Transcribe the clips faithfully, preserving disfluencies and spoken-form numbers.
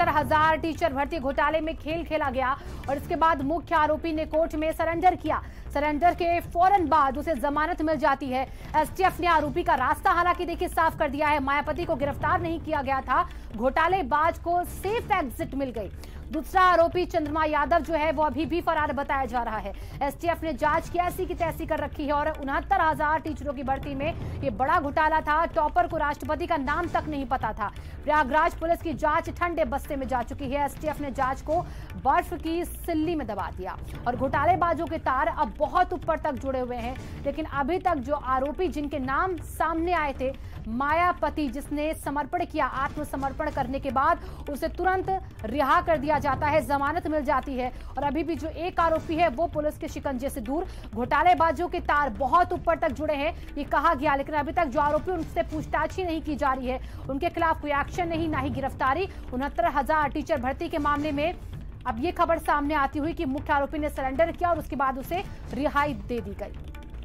उनहत्तर हजार टीचर भर्ती घोटाले में खेल खेला गया और इसके बाद मुख्य आरोपी ने कोर्ट में सरेंडर किया। सरेंडर के फौरन बाद उसे जमानत मिल जाती है। एसटीएफ ने आरोपी का रास्ता हालांकि देखिए साफ कर दिया है। मायावती को गिरफ्तार नहीं किया गया था, घोटालेबाज को सेफ एग्जिट मिल गई। दूसरा आरोपी चंद्रमा यादव जो है वो अभी भी फरार बताया जा रहा है। एसटीएफ ने जांच की ऐसी की तैसी कर रखी है और उनहत्तर हजार टीचरों की भर्ती में ये बड़ा घोटाला था। टॉपर को राष्ट्रपति का नाम तक नहीं पता था। प्रयागराज पुलिस की जांच ठंडे बस्ते में जा चुकी है। एसटीएफ ने जांच को बर्फ की सिल्ली में दबा दिया और घोटालेबाजों के तार अब बहुत ऊपर तक जुड़े हुए हैं। लेकिन अभी तक जो आरोपी जिनके नाम सामने आए थे, मायावती जिसने समर्पण किया, आत्मसमर्पण करने के बाद उसे तुरंत रिहा कर दिया जाता है, जमानत मिल जाती है और अभी भी जो एक आरोपी है वो पुलिस के शिकंजे से दूर। घोटालेबाजों के तार बहुत ऊपर तक जुड़े हैं ये कहा गया, लेकिन अभी तक जो आरोपी उनसे पूछताछ ही नहीं की जा रही है, उनके खिलाफ कोई एक्शन नहीं, ना ही गिरफ्तारी। उनहत्तर हजार टीचर भर्ती के मामले में अब ये खबर सामने आती हुई कि मुख्य आरोपी ने सरेंडर किया और उसके बाद उसे रिहाई दे दी गई।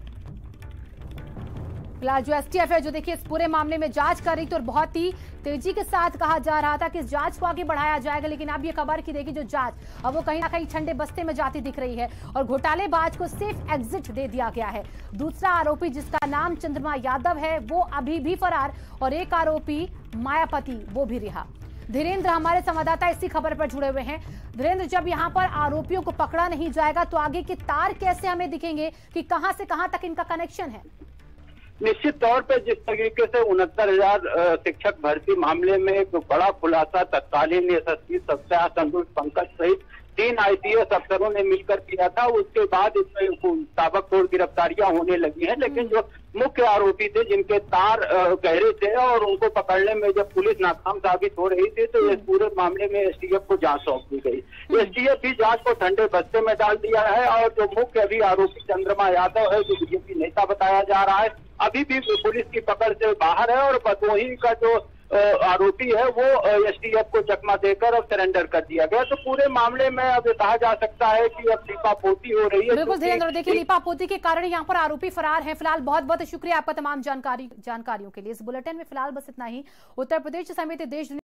फिलहाल जो एसटीएफ है जो देखिए इस पूरे मामले में जांच कर रही थी और बहुत ही तेजी के साथ कहा जा रहा था कि इस जांच को आगे बढ़ाया जाएगा, लेकिन अब ये खबर की देखिए जो जांच अब वो कहीं ना कहीं ठंडे बस्ते में जाती दिख रही है और घोटालेबाज को सेफ एग्जिट दे दिया गया है। दूसरा आरोपी जिसका नाम चंद्रमा यादव है वो अभी भी फरार और एक आरोपी मायावती वो भी रिहा। धीरेन्द्र हमारे संवाददाता इसी खबर पर जुड़े हुए हैं। धीरेन्द्र, जब यहाँ पर आरोपियों को पकड़ा नहीं जाएगा तो आगे के तार कैसे हमें दिखेंगे कि कहां से कहां तक इनका कनेक्शन है? निश्चित तौर पर जिस तरीके से उनहत्तर हजार शिक्षक भर्ती मामले में एक बड़ा खुलासा तत्कालीन एसएसपी सत्या संतोष पंकज सहित तीन आईपीएस अफसरों ने मिलकर किया था, उसके बाद इसमें ताबकतोड़ गिरफ्तारियां होने लगी हैं। लेकिन जो मुख्य आरोपी थे जिनके तार गहरे थे और उनको पकड़ने में जब पुलिस नाकाम साबित हो रही थी तो इस पूरे मामले में एसटीएफ को जांच सौंप दी गई। एसटीएफ भी जांच को ठंडे बस्ते में डाल दिया है और जो मुख्य अभी आरोपी चंद्रमा यादव है जो बीजेपी नेता बताया जा रहा है अभी भी पुलिस की पकड़ से बाहर है और भदोही का जो आरोपी है वो एसटीएफ को चकमा देकर अब सरेंडर कर दिया गया। तो पूरे मामले में अब कहा जा सकता है कि अब लीपापोती हो रही है। बिल्कुल धीरेन्द्र, देखिए लीपापोती के कारण यहाँ पर आरोपी फरार है। फिलहाल बहुत बहुत शुक्रिया आपका तमाम जानकारी जानकारियों के लिए। इस बुलेटिन में फिलहाल बस इतना ही। उत्तर प्रदेश समेत देश